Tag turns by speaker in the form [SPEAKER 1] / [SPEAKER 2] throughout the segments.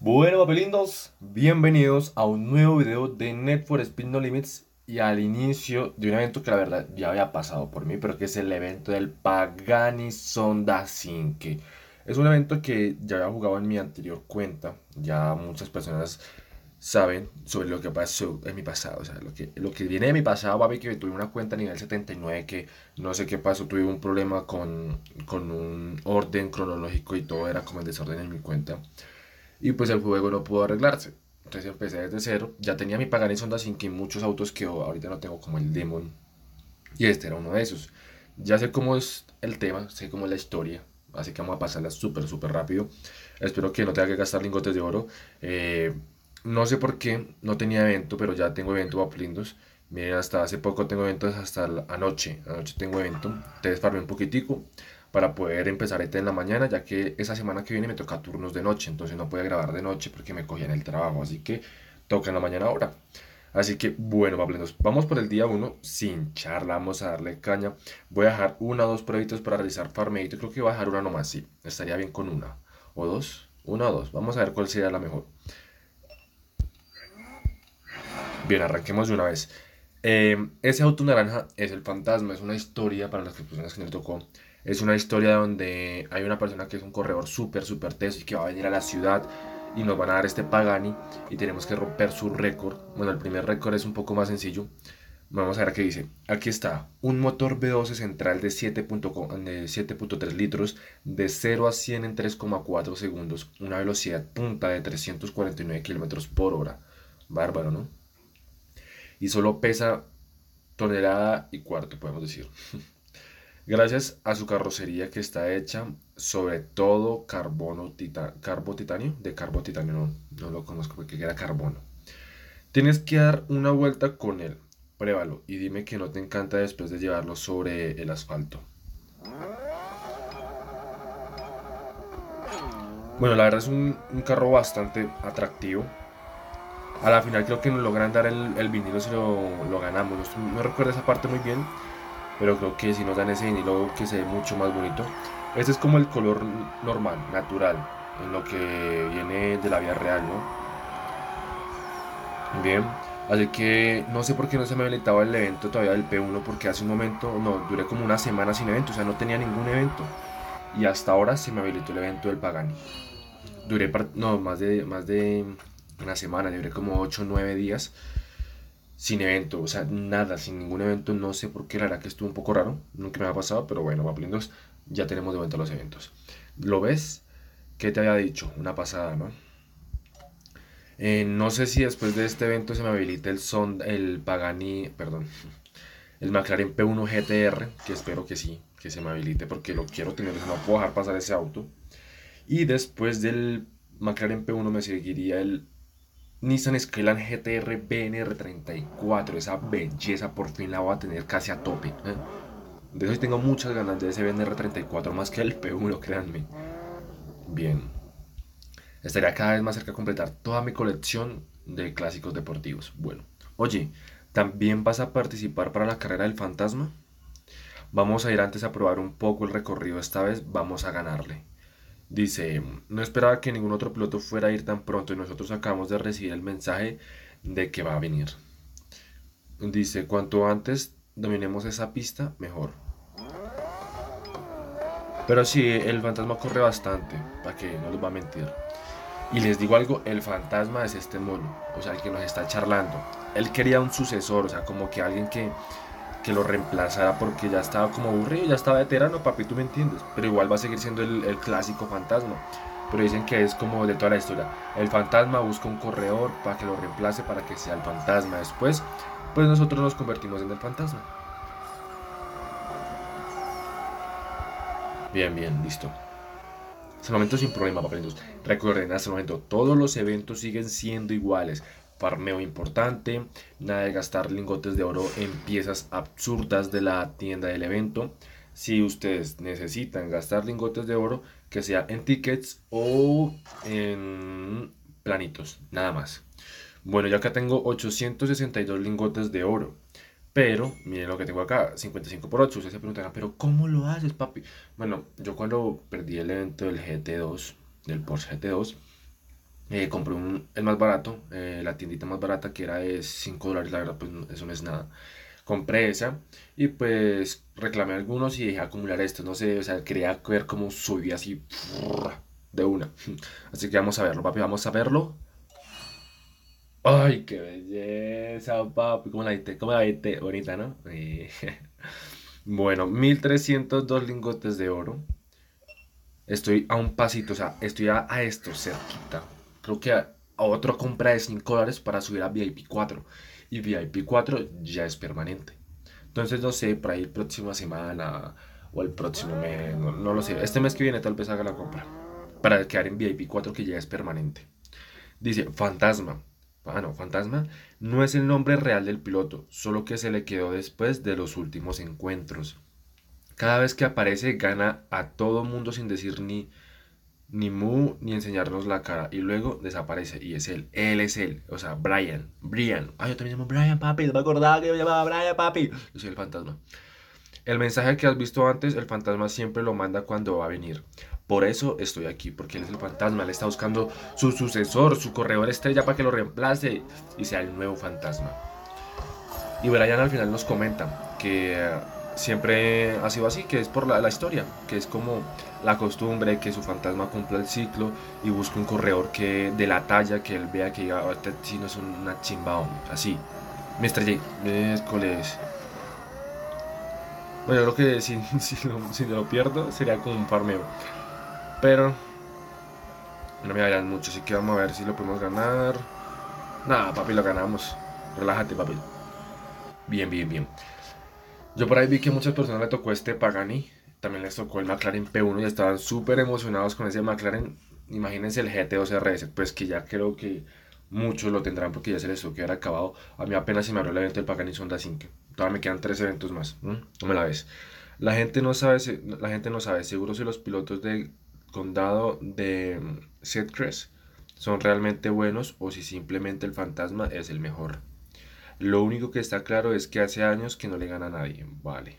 [SPEAKER 1] Bueno, papelindos, bienvenidos a un nuevo video de Need for Speed No Limits y al inicio de un evento que la verdad ya había pasado por mí, pero que es el evento del Pagani Zonda 5. Es un evento que ya había jugado en mi anterior cuenta, ya muchas personas saben sobre lo que pasó en mi pasado, o sea, lo que viene de mi pasado, papi, que tuve una cuenta a nivel 79 que no sé qué pasó, tuve un problema con un orden cronológico y todo era como en desorden en mi cuenta. Y pues el juego no pudo arreglarse. Entonces empecé desde cero. Ya tenía mi Pagani Honda Sync y muchos autos que ahorita no tengo, como el Demon. Y este era uno de esos. Ya sé cómo es el tema, sé cómo es la historia. Así que vamos a pasarla súper, súper rápido. Espero que no tenga que gastar lingotes de oro. No sé por qué no tenía evento, pero ya tengo evento Paplindos. Miren, hasta hace poco tengo eventos, hasta la anoche. Anoche tengo evento. Entonces farmé un poquitico para poder empezar este en la mañana, ya que esa semana que viene me toca turnos de noche. Entonces no puedo grabar de noche porque me cogían el trabajo. Así que toca en la mañana ahora. Así que bueno, Paplindos, vamos por el día uno sin charla, vamos a darle caña. Voy a dejar una o dos pruebitas para realizar farmeito. Creo que voy a dejar una nomás, sí. Estaría bien con una. O dos. Una o dos. Vamos a ver cuál sería la mejor. Bien, arranquemos de una vez. Ese auto naranja es el fantasma, es una historia para las personas que no le tocó. Es una historia donde hay una persona que es un corredor súper, súper teso y que va a venir a la ciudad y nos van a dar este Pagani y tenemos que romper su récord. Bueno, el primer récord es un poco más sencillo. Vamos a ver qué dice. Aquí está, un motor V12 central de 7.3 litros de 0 a 100 en 3,4 segundos, una velocidad punta de 349 kilómetros por hora. Bárbaro, ¿no? Y solo pesa tonelada y cuarto, podemos decir. Gracias a su carrocería que está hecha sobre todo carbo titanio, de carbo titanio no lo conozco porque era carbono. Tienes que dar una vuelta con él, pruébalo y dime que no te encanta después de llevarlo sobre el asfalto. Bueno, la verdad es un carro bastante atractivo. A la final creo que nos logran dar el vinilo si lo ganamos. No recuerdo esa parte muy bien, pero creo que si nos dan ese vinilo que se ve mucho más bonito. Este es como el color normal, natural, en lo que viene de la vida real, ¿no? Bien, así que no sé por qué no se me habilitaba el evento todavía del P1 porque hace un momento, no, duré como una semana sin evento, o sea, no tenía ningún evento. Y hasta ahora se me habilitó el evento del Pagani. Duré, no, más de una semana, duré como 8 o 9 días sin evento, o sea, nada, sin ningún evento, no sé por qué, la verdad que estuvo un poco raro, nunca me ha pasado, pero bueno, Paplindos, ya tenemos de vuelta los eventos. ¿Lo ves? ¿Qué te había dicho? Una pasada, ¿no? No sé si después de este evento se me habilita el Pagani, perdón, el McLaren P1 GTR, que espero que sí, que se me habilite porque lo quiero tener, no puedo dejar pasar ese auto. Y después del McLaren P1 me seguiría el Nissan Skyline GTR BNR34, esa belleza por fin la voy a tener casi a tope. De eso tengo muchas ganas de ese BNR34 más que el P1, créanme. Bien, estaría cada vez más cerca de completar toda mi colección de clásicos deportivos. Bueno, oye, ¿también vas a participar para la carrera del fantasma? Vamos a ir antes a probar un poco el recorrido, esta vez vamos a ganarle. Dice, no esperaba que ningún otro piloto fuera a ir tan pronto y nosotros acabamos de recibir el mensaje de que va a venir. Dice, cuanto antes dominemos esa pista, mejor. Pero sí, el fantasma corre bastante, para que no les va a mentir. Y les digo algo, el fantasma es este mono, o sea, el que nos está charlando. Él quería un sucesor, o sea, como que alguien que lo reemplazara porque ya estaba como aburrido, ya estaba veterano, papi, tú me entiendes. Pero igual va a seguir siendo el clásico fantasma. Pero dicen que es como de toda la historia. El fantasma busca un corredor para que lo reemplace, para que sea el fantasma. Después, pues nosotros nos convertimos en el fantasma. Bien, bien, listo. Hasta el momento sin problema, papelitos. Recuerden, hasta el momento todos los eventos siguen siendo iguales. Farmeo importante, nada de gastar lingotes de oro en piezas absurdas de la tienda del evento. Si ustedes necesitan gastar lingotes de oro, que sea en tickets o en planitos, nada más. Bueno, yo acá tengo 862 lingotes de oro. Pero, miren lo que tengo acá, 55 por 8. Ustedes se preguntarán, pero ¿cómo lo haces, papi? Bueno, yo cuando perdí el evento del GT2, del Porsche GT2, Compré el más barato, la tiendita más barata que era de $5, la verdad, pues eso no es nada. Compré esa y pues reclamé algunos y dejé acumular estos, no sé, o sea, quería ver cómo subía así de una. Así que vamos a verlo, papi, vamos a verlo. Ay, qué belleza, papi, cómo la viste, bonita, ¿no? Bueno, 1302 lingotes de oro. Estoy a un pasito, o sea, estoy a esto cerquita. Creo que a otro compra de $5 para subir a VIP 4. Y VIP 4 ya es permanente. Entonces, no sé, por ahí próxima semana o el próximo mes, no lo sé. Este mes que viene tal vez haga la compra. Para quedar en VIP 4 que ya es permanente. Dice, fantasma. Ah, no, fantasma no es el nombre real del piloto, solo que se le quedó después de los últimos encuentros. Cada vez que aparece gana a todo mundo sin decir ni mu ni enseñarnos la cara y luego desaparece y es él es él, o sea, Brian. Ah, yo también llamo Brian, papi, no me acordaba que yo llamaba Brian, papi. Yo soy el fantasma. El mensaje que has visto antes, el fantasma siempre lo manda cuando va a venir. Por eso estoy aquí, porque él es el fantasma, él está buscando su sucesor, su corredor estrella para que lo reemplace y sea el nuevo fantasma. Y Brian al final nos comenta que siempre ha sido así, que es por la historia, que es como la costumbre que su fantasma cumpla el ciclo y busque un corredor que de la talla que él vea que diga, "Oh, este sí no es una chimba, hombre", así. Me estrellé, miércoles. Bueno, yo creo que si lo pierdo sería como un farmeo. Pero no me vayan mucho, así que vamos a ver si lo podemos ganar. Nada, papi, lo ganamos. Relájate, papi. Bien, bien, bien. Yo por ahí vi que muchas personas le tocó este Pagani, también les tocó el McLaren P1 y estaban súper emocionados con ese McLaren. Imagínense el GT2 RS, pues que ya creo que muchos lo tendrán porque ya se les tuvo que haber acabado. A mí apenas se me abrió el evento del Pagani Sonda 5. Todavía me quedan 3 eventos más. No me la ves. La gente no sabe seguro si los pilotos del condado de Setcrest son realmente buenos o si simplemente el fantasma es el mejor. Lo único que está claro es que hace años que no le gana a nadie. Vale.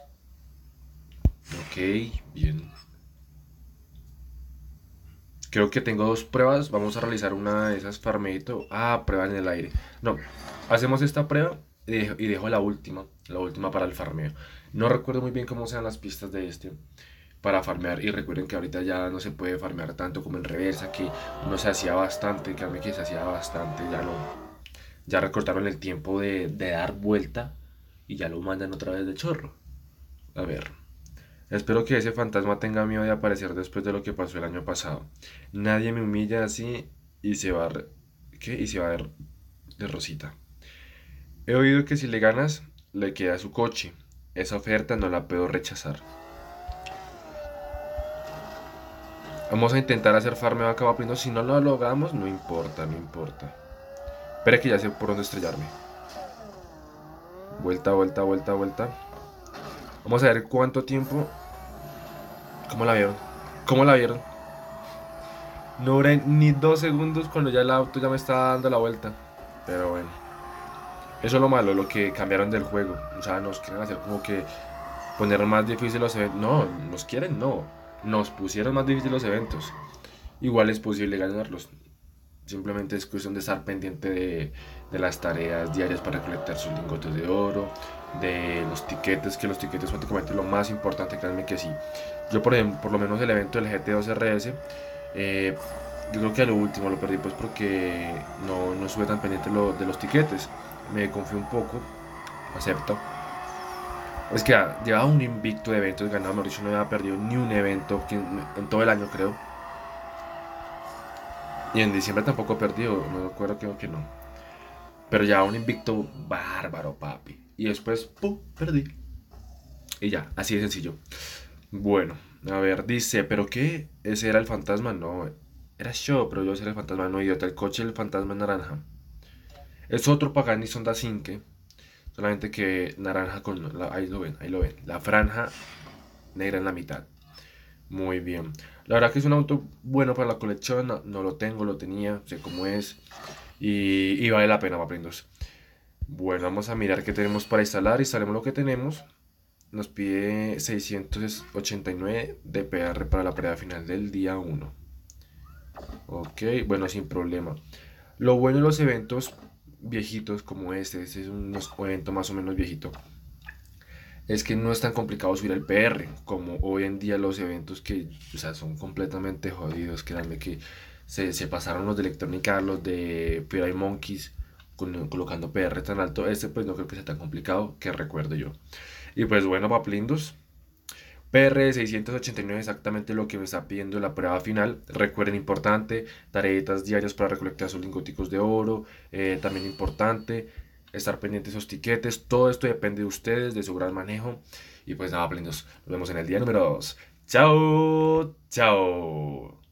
[SPEAKER 1] Ok, bien. Creo que tengo dos pruebas. Vamos a realizar una de esas farmeito. Ah, prueba en el aire. No, hacemos esta prueba y dejo la última para el farmeo. No recuerdo muy bien cómo sean las pistas de este para farmear. Y recuerden que ahorita ya no se puede farmear tanto como en reversa, que uno se hacía bastante, créanme que se hacía bastante, ya no. Ya recortaron el tiempo de dar vuelta y ya lo mandan otra vez de chorro. A ver. Espero que ese fantasma tenga miedo de aparecer después de lo que pasó el año pasado. Nadie me humilla así y se va a... ¿Qué? Y se va a ver de rosita. He oído que si le ganas, le queda su coche. Esa oferta no la puedo rechazar. Vamos a intentar hacer farmeo acá, pero si no lo logramos, no importa, no importa. Espera que ya sé por dónde estrellarme. Vuelta, vuelta, vuelta, vuelta. Vamos a ver cuánto tiempo. ¿Cómo la vieron? ¿Cómo la vieron? No duré ni 2 segundos cuando ya el auto ya me estaba dando la vuelta. Pero bueno, eso es lo malo, lo que cambiaron del juego. O sea, nos quieren hacer como que poner más difíciles los eventos. No, nos quieren, no. Nos pusieron más difíciles los eventos. Igual es posible ganarlos. Simplemente es cuestión de estar pendiente de las tareas diarias para recolectar sus lingotes de oro, de los tiquetes, que los tiquetes son prácticamente lo más importante, créanme que sí. Yo, por ejemplo, por lo menos el evento del GT2 RS, eh, yo creo que a lo último lo perdí pues porque no estuve tan pendiente de los tiquetes. Me confié un poco, acepto. Es que llevaba un invicto de eventos ganado, mejor dicho, no había perdido ni un evento en todo el año, creo. Y en diciembre tampoco he perdido, no recuerdo, creo que no. Pero ya un invicto bárbaro, papi. Y después, ¡pum! Perdí. Y ya, así de sencillo. Bueno, a ver, dice, ¿pero qué? ¿Ese era el fantasma? No, era yo, pero yo era el fantasma, no idiota. El coche del fantasma es naranja. Es otro Pagani Sonda 5, solamente que naranja con... ahí lo ven, ahí lo ven. La franja negra en la mitad. Muy bien. La verdad que es un auto bueno para la colección. No lo tengo, lo tenía, sé cómo es. Y vale la pena, paprindos. Bueno, vamos a mirar qué tenemos para instalar. Instalemos lo que tenemos. Nos pide 689 de PR para la prueba final del día 1. Ok, bueno, sin problema. Lo bueno de los eventos viejitos como este es un evento más o menos viejito, es que no es tan complicado subir el PR como hoy en día los eventos que, o sea, son completamente jodidos. Créanme que se pasaron los de electrónica, los de Fire Monkeys, colocando PR tan alto. Este pues no creo que sea tan complicado que recuerdo yo. Y pues bueno, paplindos. PR 689 es exactamente lo que me está pidiendo la prueba final. Recuerden, importante, tareitas diarias para recolectar sus lingoticos de oro. También importante, estar pendientes de esos tiquetes. Todo esto depende de ustedes, de su gran manejo. Y pues nada, plindos, nos vemos en el día número 2. Chao, chao.